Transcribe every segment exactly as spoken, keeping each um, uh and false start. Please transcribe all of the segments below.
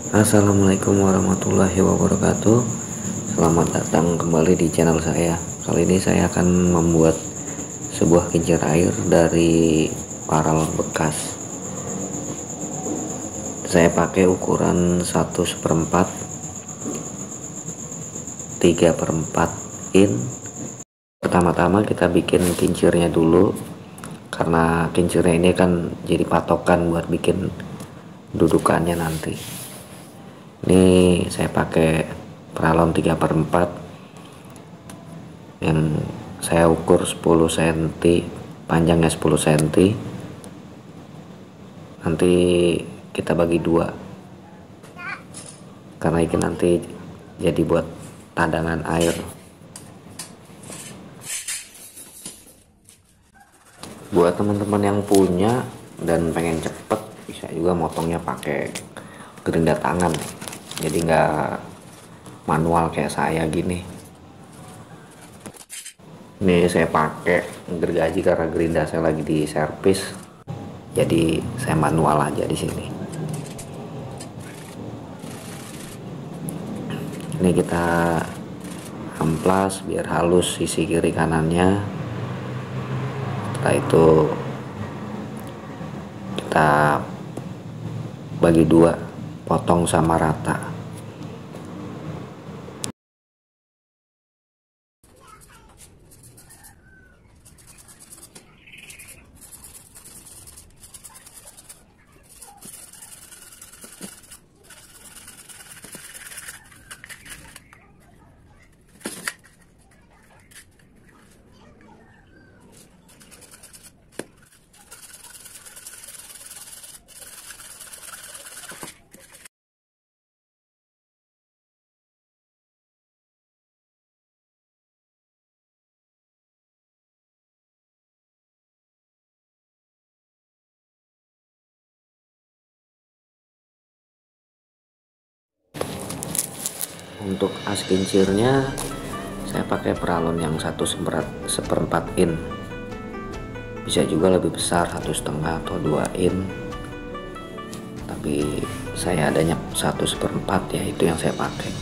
Assalamualaikum warahmatullahi wabarakatuh. Selamat datang kembali di channel saya. Kali ini saya akan membuat sebuah kincir air dari paralon bekas. Saya pakai ukuran satu seperempat tiga per empat in. Pertama-tama kita bikin kincirnya dulu, karena kincirnya ini kan jadi patokan buat bikin dudukannya nanti. Ini saya pakai paralon tiga per empat yang saya ukur sepuluh sentimeter, panjangnya sepuluh sentimeter. Nanti kita bagi dua, karena ini nanti jadi buat tadangan air. Buat teman-teman yang punya dan pengen cepet, bisa juga motongnya pakai gerinda tangan, jadi nggak manual kayak saya gini. Ini saya pakai gergaji karena gerinda saya lagi di servis, jadi saya manual aja di sini. Ini kita amplas biar halus sisi kiri kanannya. Setelah itu kita bagi dua, potong sama rata. Untuk as kincirnya saya pakai paralon yang satu seperempat in, bisa juga lebih besar satu setengah atau dua in, tapi saya adanya satu seperempat, ya itu yang saya pakai.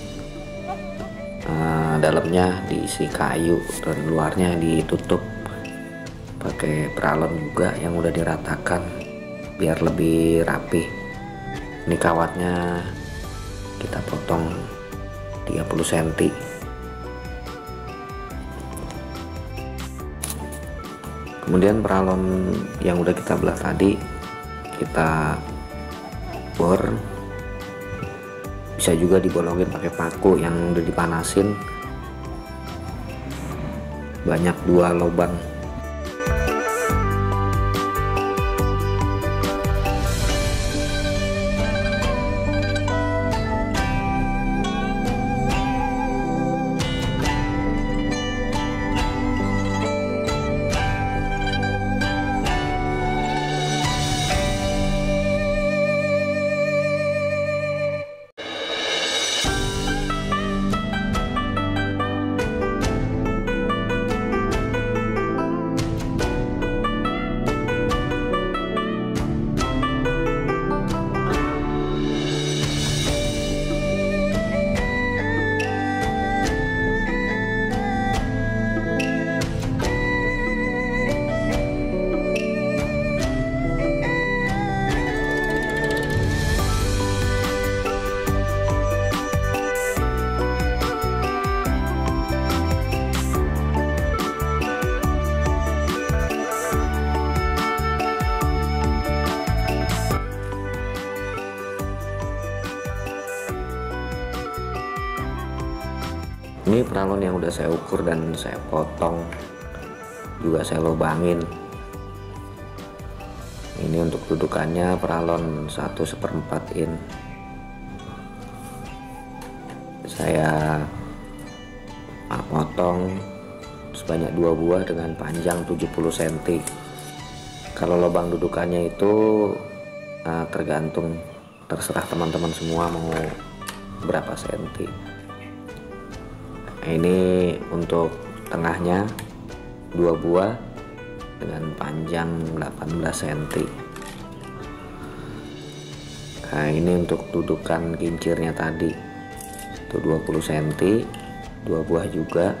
Nah, dalamnya diisi kayu dan luarnya ditutup pakai paralon juga yang udah diratakan biar lebih rapi. Ini kawatnya kita potong tiga puluh sentimeter. Kemudian paralon yang udah kita belah tadi kita bor, bisa juga dibolongin pakai paku yang udah dipanasin, banyak dua lubang. Ini paralon yang udah saya ukur dan saya potong, juga saya lubangin. Ini untuk dudukannya paralon satu seperempat in. Saya potong sebanyak dua buah dengan panjang tujuh puluh sentimeter. Kalau lubang dudukannya itu uh, tergantung, terserah teman-teman semua mau berapa senti. Ini untuk tengahnya dua buah dengan panjang delapan belas sentimeter. Nah ini untuk dudukan kincirnya tadi itu dua puluh sentimeter, dua buah juga.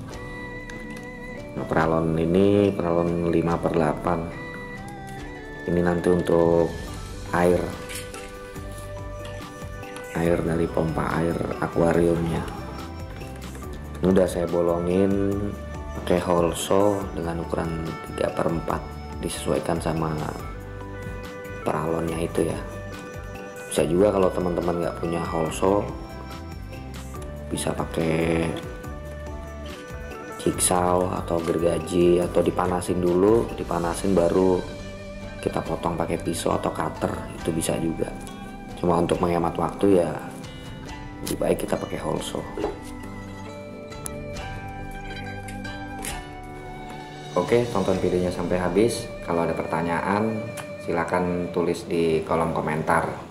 Nah, peralon ini peralon lima per delapan. Ini nanti untuk air air dari pompa air akuariumnya. Ini udah saya bolongin pakai hole saw dengan ukuran tiga per empat, disesuaikan sama peralonnya itu ya. Bisa juga kalau teman-teman nggak punya hole saw, bisa pakai jigsaw atau gergaji, atau dipanasin dulu, dipanasin baru kita potong pakai pisau atau cutter, itu bisa juga. Cuma untuk menghemat waktu ya lebih baik kita pakai hole saw. Oke, tonton videonya sampai habis. Kalau ada pertanyaan silakan tulis di kolom komentar.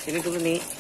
Sini dulu nih.